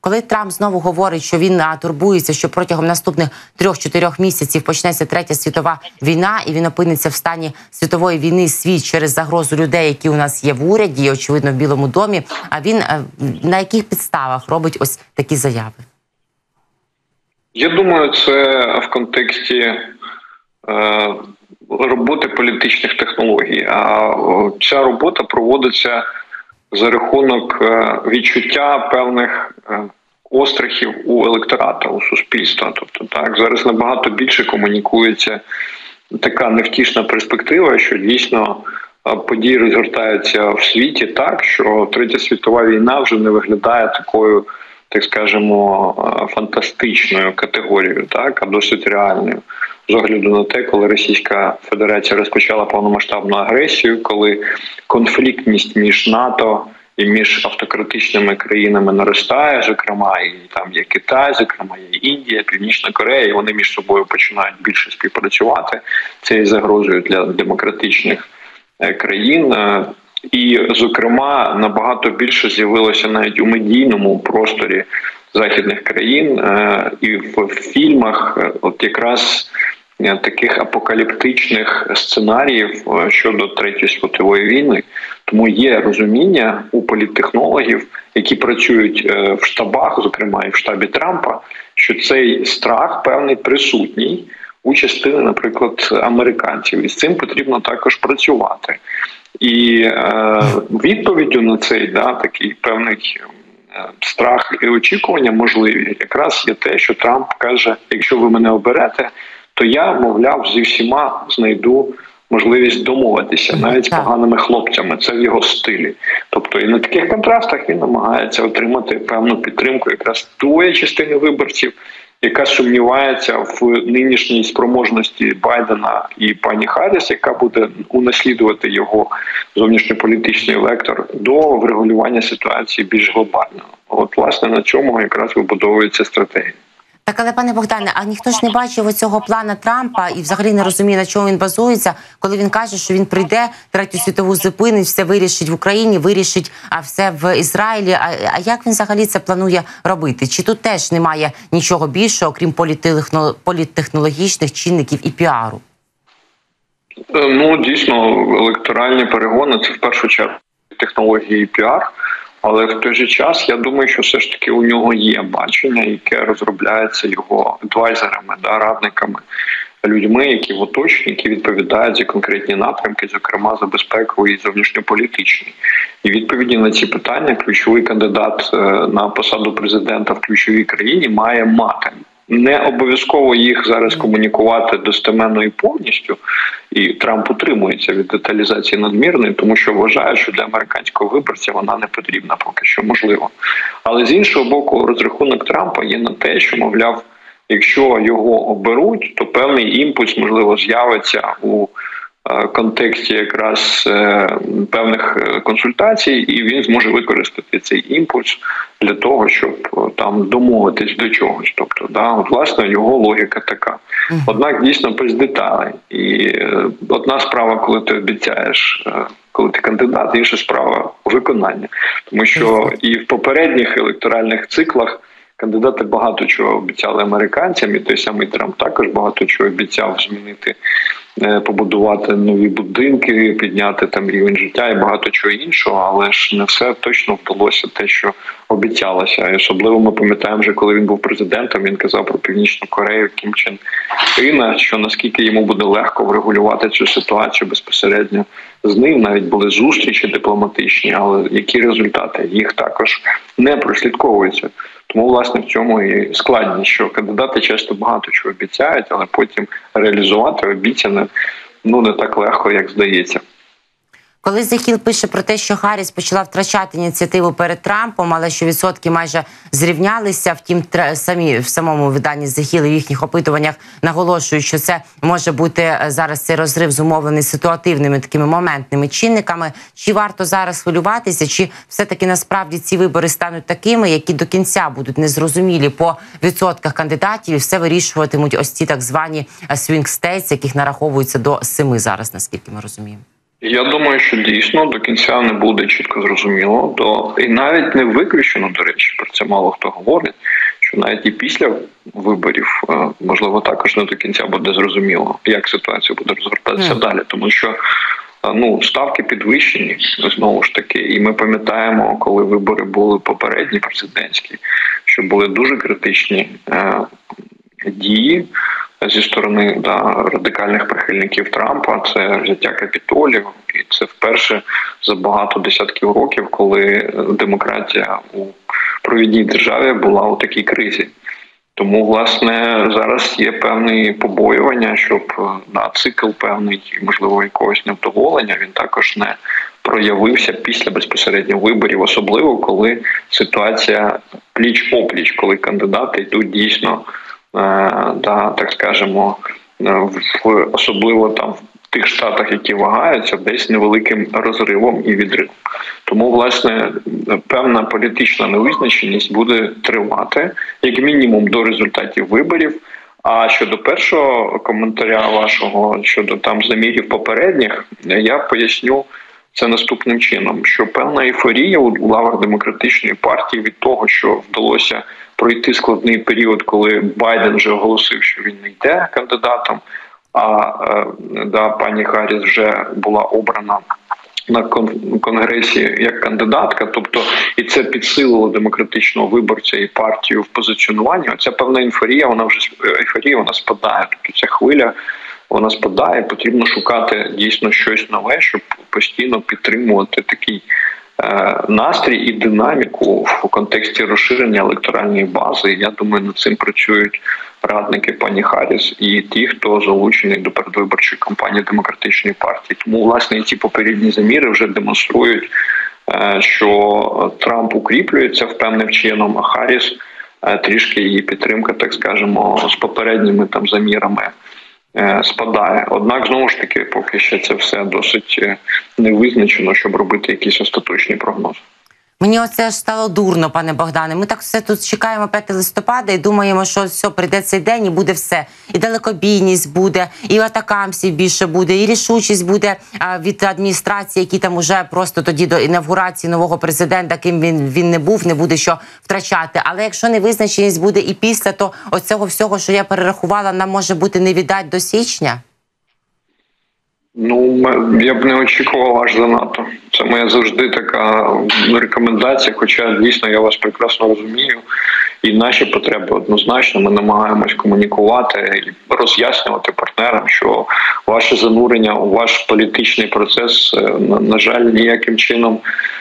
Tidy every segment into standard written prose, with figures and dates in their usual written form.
Коли Трамп знову говорить, що він турбується, що протягом наступних 3-4 місяців почнеться Третя світова війна, і він опиниться в стані світової війни світ через загрозу людей, які у нас є в уряді, очевидно, в Білому домі, а він на яких підставах робить ось такі заяви? Я думаю, це в контексті роботи політичних технологій. А ця робота проводиться за рахунок відчуття певних острахів у електората, у суспільства. Тобто, так, зараз набагато більше комунікується така невтішна перспектива, що дійсно події розгортаються в світі так, що Третя світова війна вже не виглядає такою, так скажемо, фантастичною категорією, так, а досить реальною. З огляду на те, коли Російська Федерація розпочала повномасштабну агресію, коли конфліктність між НАТО і між автократичними країнами наростає, зокрема, і там є Китай, зокрема, є Індія, Північна Корея, і вони між собою починають більше співпрацювати. Це є загрозою для демократичних країн. І, зокрема, набагато більше з'явилося навіть у медійному просторі західних країн і в фільмах от якраз таких апокаліптичних сценаріїв щодо Третьої світової війни. Тому є розуміння у політтехнологів, які працюють в штабах, зокрема і в штабі Трампа, що цей страх певний присутній у частини, наприклад, американців. І з цим потрібно також працювати. І відповіддю на цей такий певний страх і очікування можливі якраз є те, що Трамп каже, якщо ви мене оберете, то я, мовляв, зі всіма знайду можливість домовитися, навіть з поганими хлопцями. Це в його стилі. Тобто і на таких контрастах він намагається отримати певну підтримку якраз тої частини виборців, яка сумнівається в нинішній спроможності Байдена і пані Харріс, яка буде унаслідувати його зовнішньополітичний вектор, до врегулювання ситуації більш глобального. От, власне, на цьому якраз вибудовується стратегія. Так, але, пане Богдане, а ніхто ж не бачив оцього плану Трампа і взагалі не розуміє, на чому він базується, коли він каже, що він прийде, Третю світову зупинить, все вирішить в Україні, вирішить все в Ізраїлі. А як він взагалі це планує робити? Чи тут теж немає нічого більшого, окрім політтехнологічних чинників і піару? Ну, дійсно, електоральні перегони – це в першу чергу технології і піар. Але в той же час, я думаю, що все ж таки у нього є бачення, яке розробляється його адвайзерами, радниками, людьми, які в оточенні, які відповідають за конкретні напрямки, зокрема за безпеку і зовнішньополітичні. І відповіді на ці питання ключовий кандидат на посаду президента в ключовій країні має мати. Не обов'язково їх зараз комунікувати достеменно і повністю, і Трамп утримується від деталізації надмірної, тому що вважає, що для американського виборця вона не потрібна поки що, можливо. Але з іншого боку, розрахунок Трампа є на те, що, мовляв, якщо його оберуть, то певний імпульс, можливо, з'явиться у контексті якраз певних консультацій, і він зможе використати цей імпульс для того, щоб там домовитись до чогось. Тобто, от, власне, його логіка така. Однак, дійсно, без деталей. І одна справа, коли ти обіцяєш, коли ти кандидат, інша справа – виконання. Тому що і в попередніх електоральних циклах кандидати багато чого обіцяли американцям, і той самий Трамп також багато чого обіцяв змінити, побудувати нові будинки, підняти там рівень життя і багато чого іншого, але ж не все точно вдалося те, що обіцялося. І особливо ми пам'ятаємо, вже коли він був президентом, він казав про Північну Корею, Кім Чен Ына, що наскільки йому буде легко врегулювати цю ситуацію безпосередньо з ним. Навіть були зустрічі дипломатичні, але які результати? Їх також не прослідковуються. Тому, власне, в цьому і складність, що кандидати часто багато чого обіцяють, але потім реалізувати обіцяне не так легко, як здається. Коли The Hill пише про те, що Харріс почала втрачати ініціативу перед Трампом, але що відсотки майже зрівнялися, втім, самі в самому виданні The Hill і в їхніх опитуваннях наголошують, що це може бути зараз цей розрив зумовлений ситуативними такими моментними чинниками. Чи варто зараз хвилюватися, чи все-таки насправді ці вибори стануть такими, які до кінця будуть незрозумілі по відсотках кандидатів і все вирішуватимуть ось ці так звані swing states, яких нараховується до 7 зараз, наскільки ми розуміємо? Я думаю, що дійсно до кінця не буде чітко зрозуміло. І навіть не виключено, до речі, про це мало хто говорить, що навіть і після виборів, можливо, також не до кінця буде зрозуміло, як ситуація буде розгортатися далі. Тому що ставки підвищені, знову ж таки, і ми пам'ятаємо, коли вибори були попередні президентські, що були дуже критичні дії зі сторони радикальних прихильників Трампа. Це взяття Капітолію, і це вперше за багато десятків років, коли демократія у провідній державі була у такій кризі. Тому, власне, зараз є певні побоювання, щоб цикл певний, можливо, якогось невдоволення, він також не проявився після безпосередньо виборів, особливо коли ситуація пліч-опліч, коли кандидати йдуть дійсно, так скажемо, особливо там в тих штатах, які вагаються, десь невеликим розривом і відривом. Тому, власне, певна політична невизначеність буде тривати, як мінімум, до результатів виборів. А щодо першого коментаря вашого, щодо там замірів попередніх, я поясню це наступним чином, що певна ейфорія у лавах демократичної партії від того, що вдалося пройти складний період, коли Байден вже оголосив, що він не йде кандидатом, а пані Харріс вже була обрана на конгресі як кандидатка, тобто і це підсилило демократичного виборця і партію в позиціонуванні. Оця певна ейфорія, вона спадає. Тобто ця хвиля, вона спадає, потрібно шукати дійсно щось нове, щоб постійно підтримувати такий настрій і динаміку в контексті розширення електоральної бази. Я думаю, над цим працюють радники пані Харріс і ті, хто залучений до передвиборчої кампанії демократичної партії. Тому, власне, ці попередні заміри вже демонструють, що Трамп укріплюється в певним чином, а Харріс трішки її підтримка, так скажемо, з попередніми там замірами спадає. Однак, знову ж таки, поки ще це все досить не визначено, щоб робити якісь остаточні прогнози. Мені оце ж стало дурно, пане Богдане. Ми так все тут чекаємо 5 листопада і думаємо, що все, прийде цей день і буде все. І далекобійність буде, і атакамсів більше буде, і рішучість буде від адміністрації, які там уже просто тоді до інавгурації нового президента, ким він не був, не буде що втрачати. Але якщо невизначеність буде і після, то оцього всього, що я перерахувала, нам може бути не віддать до січня? Я б не очікував аж занадто. Це моя завжди така рекомендація, хоча дійсно я вас прекрасно розумію. І наші потреби однозначно, ми намагаємось комунікувати і роз'яснювати партнерам, що ваше занурення у ваш політичний процес, на жаль, ніяким чином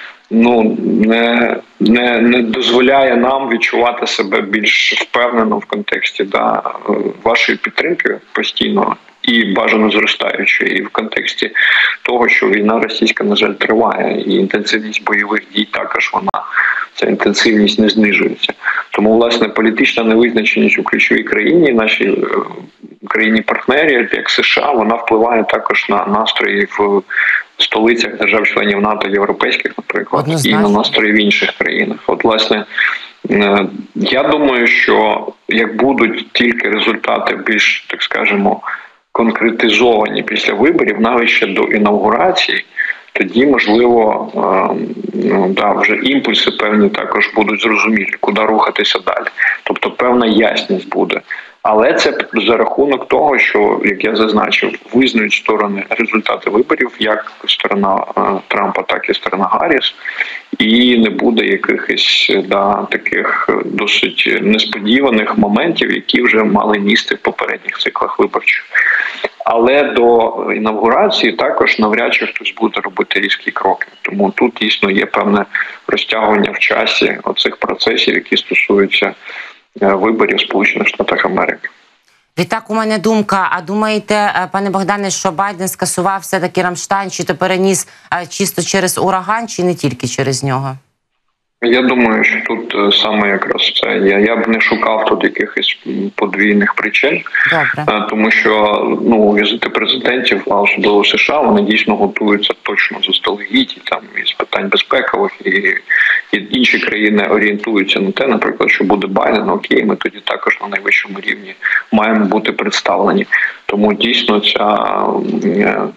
не дозволяє нам відчувати себе більш впевнено в контексті вашої підтримки постійно і бажано зростаючої, і в контексті того, що війна російська, на жаль, триває, і інтенсивність бойових дій також ця інтенсивність не знижується. Тому, власне, політична невизначеність у ключовій країні, нашій країні-партнері, як США, вона впливає також на настрої в столицях держав-членів НАТО, європейських, наприклад, і на настрої в інших країнах. От, власне, я думаю, що як будуть тільки результати більш, так скажемо, конкретизовані після виборів, навіть ще до інавгурації, тоді, можливо, вже імпульси певні також будуть зрозумілі, куди рухатися далі. Тобто певна ясність буде. Але це за рахунок того, що, як я зазначив, визнають сторони результати виборів, як сторона Трампа, так і сторона Харріс, і не буде якихось таких досить несподіваних моментів, які вже мали місце в попередніх циклах виборчих. Але до інавгурації також навряд чи хтось буде робити різкі кроки. Тому тут дійсно є певне розтягування в часі оцих процесів, які стосуються виборів в Сполучених Штатах Америки. Відтак, у мене думка. А думаєте, пане Богдане, що Байден скасував все-таки Рамштайн, чи то переніс чисто через ураган, чи не тільки через нього? Я думаю, що тут саме якраз це. Я б не шукав тут якихось подвійних причин. Добре. Тому що візити президентів, а особливо США, вони дійсно готуються точно заздалегідь, і там із питань безпекових, і інші країни орієнтуються на те, наприклад, що буде Байден, окей, ми тоді також на найвищому рівні маємо бути представлені. Тому дійсно ця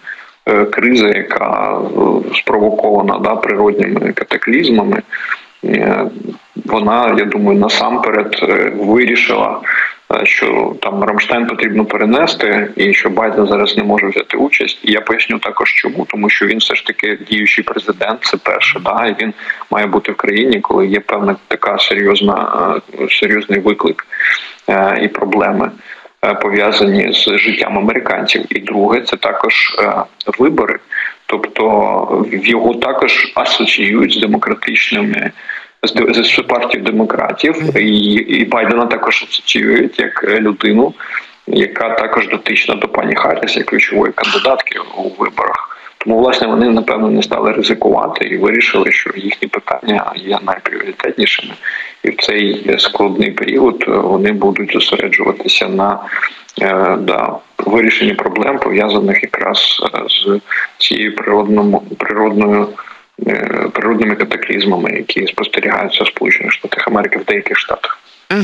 криза, яка спровокована природніми катаклізмами, вона, я думаю, насамперед вирішила, що там Рамштайн потрібно перенести і що Байден зараз не може взяти участь. І я поясню також чому. Тому що він все ж таки діючий президент, це перше, і він має бути в країні, коли є певна така серйозний виклик і проблеми, пов'язані з життям американців. І друге, це також вибори. Тобто його також асоціюють з демократичними, з партією демократів, і Байдена також асоціюють як людину, яка також дотична до пані Харріс, як ключової кандидатки у виборах. Тому, власне, вони, напевно, не стали ризикувати і вирішили, що їхні питання є найпріоритетнішими. І в цей складний період вони будуть зосереджуватися на вирішенні проблем, пов'язаних якраз з цією природними катаклізмами, які спостерігаються в Сполучених Штатах Америки, в деяких штатах.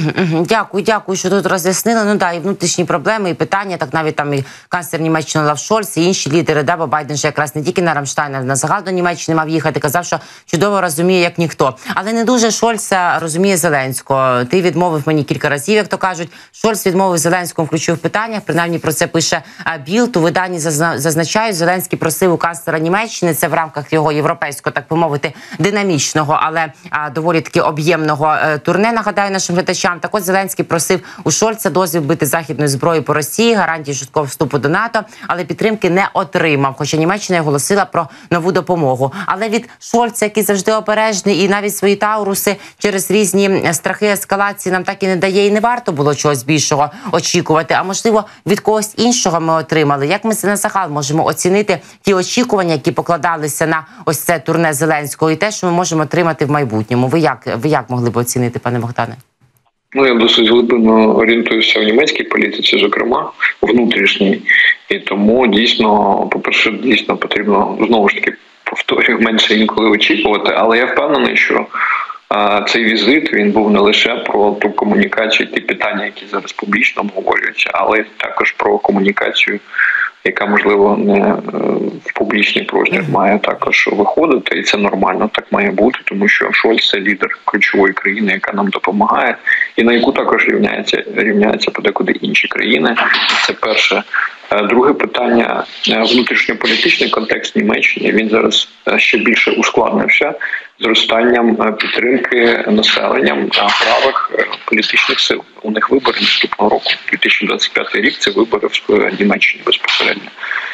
Дякую, що тут роз'яснили. І внутрішні проблеми, і питання, так навіть там і канцлер Німеччини Олаф Шольц, і інші лідери, бо Байден же якраз не тільки на Рамштайн, а на загал до Німеччини мав їхати, казав, що чудово розуміє, як ніхто. Але не дуже Шольца розуміє Зеленського. Ти відмовив мені кілька разів, як то кажуть. Шольц відмовив Зеленському в ключових питаннях, принаймні про це пише Білд. У виданні зазначають, Зеленський просив у канцлера Німеччини, це в рамках його європейського, так би мовити, динамічного, але доволі таки об'ємного турне, нагадаю нашим глядачам. Так от Зеленський просив у Шольца дозвіл бити західної зброї по Росії, гарантії швидкого вступу до НАТО, але підтримки не отримав, хоча Німеччина оголосила про нову допомогу. Але від Шольца, який завжди обережний і навіть свої тауруси через різні страхи ескалації нам так і не дає, і не варто було чогось більшого очікувати. А можливо, від когось іншого ми отримали. Як ми на загал можемо оцінити ті очікування, які покладалися на ось це турне Зеленського, і те, що ми можемо отримати в майбутньому? Ви як могли б оцінити, пане Богдане? Я досить глибинно орієнтуюся в німецькій політиці, зокрема, внутрішній. І тому дійсно, по-перше, потрібно, знову ж таки, повторюю, менше інколи очікувати. Але я впевнений, що цей візит, він був не лише про ту комунікацію, ті питання, які зараз публічно обговорюються, але й також про комунікацію, яка, можливо, не в публічний простір має також виходити, і це нормально, так має бути, тому що Шольц – це лідер ключової країни, яка нам допомагає, і на яку також рівняються подекуди інші країни. Це перше. Друге питання – внутрішньополітичний контекст Німеччини. Він зараз ще більше ускладнився зростанням підтримки населенням правих політичних сил. У них вибори наступного року. 2025 рік – це вибори в Німеччині безпосередньо.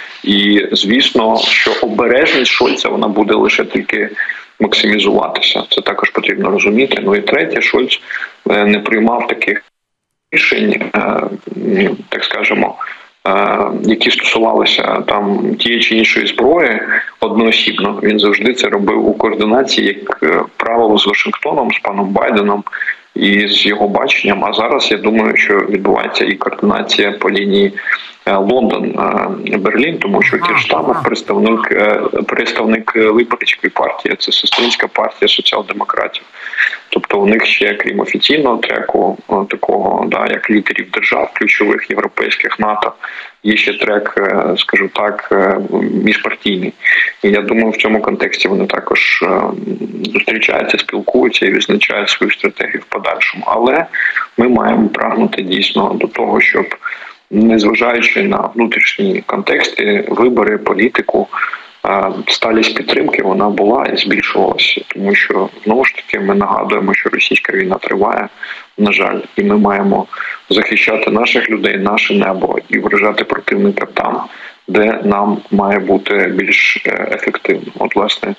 І, звісно, що обережність Шольца, вона буде лише тільки максимізуватися. Це також потрібно розуміти. І третє, Шольц не приймав таких рішень, так скажемо, які стосувалися там тієї чи іншої зброї одноосібно. Він завжди це робив у координації, як правило, з Вашингтоном, з паном Байденом і з його баченням. А зараз, я думаю, що відбувається і координація по лінії Лондон-Берлін, тому що Кір Штамер представник лейбористської партії, це сестринська партія соціал-демократів. Тобто у них ще, крім офіційного треку, такого, як лідерів держав, ключових європейських, НАТО, є ще трек, скажу так, міжпартійний. І я думаю, в цьому контексті вони також зустрічаються, спілкуються і визначають свою стратегію в подальшому. Але ми маємо прагнути дійсно до того, щоб, незважаючи на внутрішні контексти, вибори, політику, сталість підтримки, вона була і збільшувалася. Тому що, знову ж таки, ми нагадуємо, що російська війна триває, на жаль, і ми маємо захищати наших людей, наше небо і вражати противника там, де нам має бути більш ефективно. От, власне,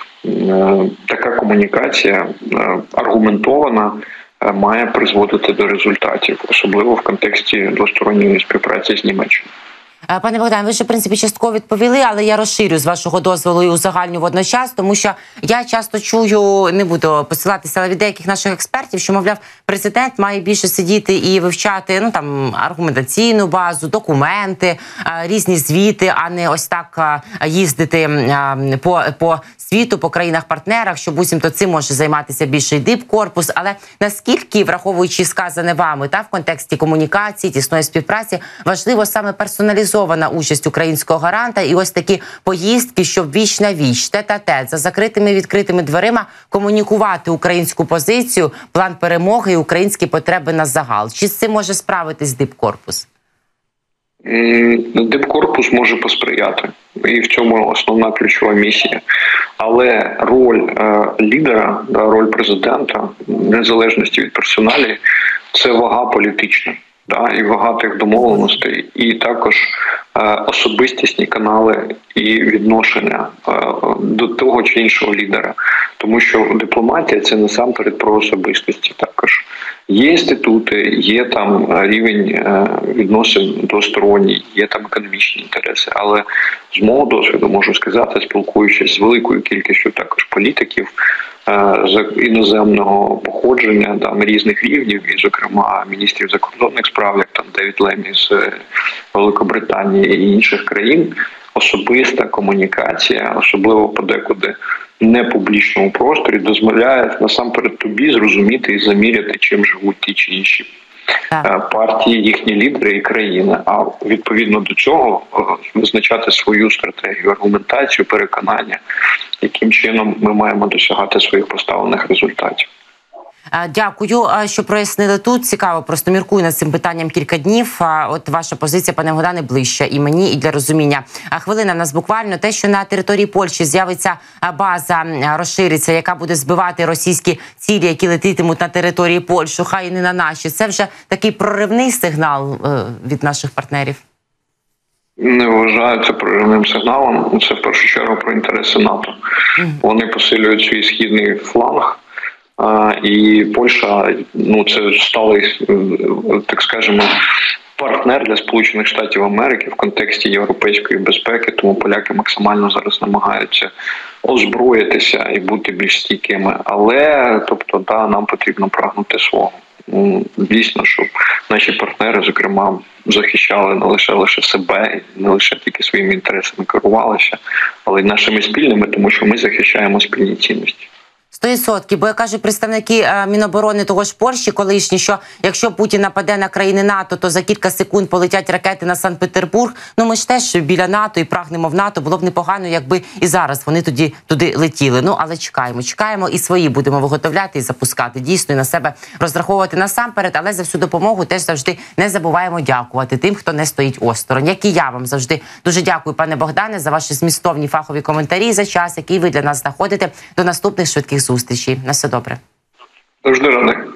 така комунікація аргументована має призводити до результатів, особливо в контексті двосторонньої співпраці з Німеччиною. Пане Богдан, ви ще, в принципі, частково відповіли, але я розширю, з вашого дозволу, і узагальню водночас, тому що я часто чую, не буду посилатися, але від деяких наших експертів, що, мовляв, президент має більше сидіти і вивчати, аргументаційну базу, документи, різні звіти, а не ось так їздити по світу, по країнах-партнерах, що буцімто цим може займатися більший дипкорпус. Але наскільки, враховуючи сказане вами, в контексті комунікації, тісної співпраці, важливо саме персоналізувати цивілізована участь українського гаранта і ось такі поїздки, щоб віч на віч, тет-а-тет, за закритими відкритими дверима комунікувати українську позицію, план перемоги і українські потреби на загал. Чи з цим може справитись Дипкорпус? Дипкорпус може посприяти, і в цьому основна ключова місія. Але роль лідера, роль президента, незалежності від персоналії, це вага політична, і вага тих домовленостей, і також особистісні канали і відношення до того чи іншого лідера. Тому що дипломатія – це насамперед про особистості також. Є інститути, є там рівень відносин двосторонній, є там економічні інтереси. Але з мого досвіду можу сказати, спілкуючись з великою кількістю також політиків з іноземного походження, там різних рівнів, і, зокрема, міністрів закордонних справ, як там Девід Лемі з Великобританії і інших країн, особиста комунікація, особливо подекуди не публічному просторі, дозволяє насамперед тобі зрозуміти і заміряти, чим живуть ті чи інші партії, їхні лідери і країни. А відповідно до цього визначати свою стратегію, аргументацію, переконання, яким чином ми маємо досягати своїх поставлених результатів. Дякую, що прояснили тут. Цікаво, просто міркую над цим питанням кілька днів. От ваша позиція, пане Богдане, ближча і мені, і для розуміння. Хвилина в нас буквально. Те, що на території Польщі з'явиться база, розшириться, яка буде збивати російські цілі, які летитимуть на території Польщі, хай і не на наші. Це вже такий проривний сигнал від наших партнерів? Не вважаю це проривним сигналом. Це в першу чергу про інтереси НАТО. Вони посилюють свій східний фланг. І Польща, це сталий, так скажемо, партнер для Сполучених Штатів Америки в контексті європейської безпеки, тому поляки максимально зараз намагаються озброїтися і бути більш стійкими. Але, нам потрібно прагнути свого. Дійсно, щоб наші партнери, зокрема, захищали не лише себе, не лише тільки своїми інтересами керувалися, але й нашими спільними, тому що ми захищаємо спільні цінності. 100%, бо, як кажуть представники Міноборони того ж Польщі колишні, що якщо Путін нападе на країни НАТО, то за кілька секунд полетять ракети на Санкт-Петербург. Ми ж теж біля НАТО і прагнемо в НАТО. Було б непогано, якби і зараз вони туди летіли. Але чекаємо і свої будемо виготовляти і запускати. Дійсно, і на себе розраховувати насамперед, але за всю допомогу теж завжди не забуваємо дякувати тим, хто не стоїть осторонь. Як і я вам завжди дуже дякую, пане Богдане, за ваші змістовні фахові коментарі, за час, який ви для нас знаходите. До наступних швидких зустрічей. На все добре. Завжди радий.